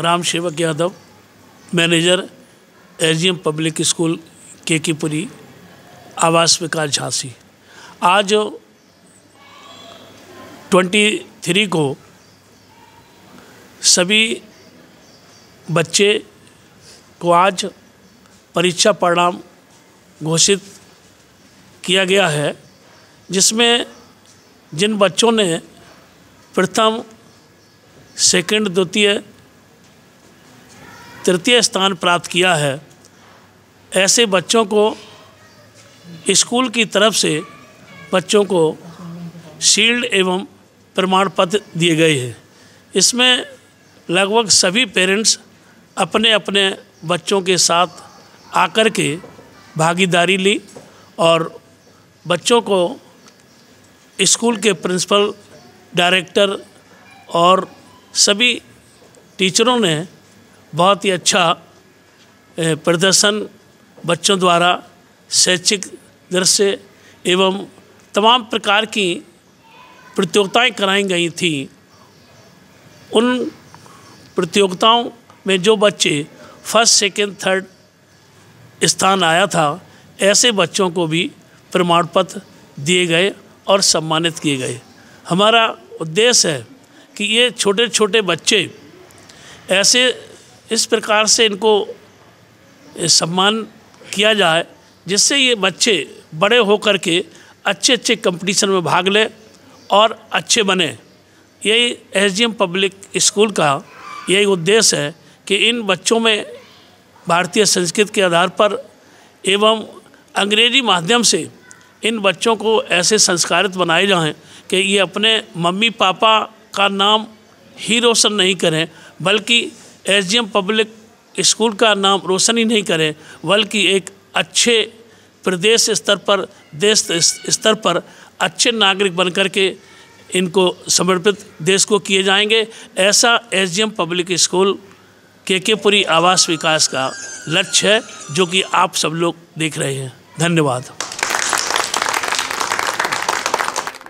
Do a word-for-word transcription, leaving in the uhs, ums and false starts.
Ram Sevak Yadav, manager SGM public school KK Puri, Awas Vikas Jhansi. आज तेईस को सभी बच्चे को आज परीक्षा परिणाम घोषित किया गया है, जिसमें जिन बच्चों ने प्रथम, सेकंड, द्वितीय, तृतीय स्थान प्राप्त किया है, ऐसे बच्चों को स्कूल की तरफ से बच्चों को शील्ड एवं प्रमाण पत्र दिए गए हैं। इसमें लगभग सभी पेरेंट्स अपने अपने बच्चों के साथ आकर के भागीदारी ली और बच्चों को स्कूल के प्रिंसिपल, डायरेक्टर और सभी टीचरों ने बहुत ही अच्छा प्रदर्शन बच्चों द्वारा शैक्षिक दृश्य एवं तमाम प्रकार की प्रतियोगिताएं कराई गई थी। उन प्रतियोगिताओं में जो बच्चे फर्स्ट, सेकंड, थर्ड स्थान आया था, ऐसे बच्चों को भी प्रमाण पत्र दिए गए और सम्मानित किए गए। हमारा उद्देश्य है कि ये छोटे छोटे बच्चे ऐसे इस प्रकार से इनको सम्मान किया जाए, जिससे ये बच्चे बड़े होकर के अच्छे अच्छे कंपटीशन में भाग लें और अच्छे बने। यही एसजीएम पब्लिक स्कूल का यही उद्देश्य है कि इन बच्चों में भारतीय संस्कृति के आधार पर एवं अंग्रेजी माध्यम से इन बच्चों को ऐसे संस्कारित बनाए जाएं कि ये अपने मम्मी पापा का नाम ही रोशन नहीं करें, बल्कि एसजीएम पब्लिक स्कूल का नाम रोशन ही नहीं करें, बल्कि एक अच्छे प्रदेश स्तर पर, देश स्तर पर अच्छे नागरिक बनकर के इनको समर्पित देश को किए जाएंगे। ऐसा SGM public school KK Puri Awas विकास का लक्ष्य है, जो कि आप सब लोग देख रहे हैं। धन्यवाद।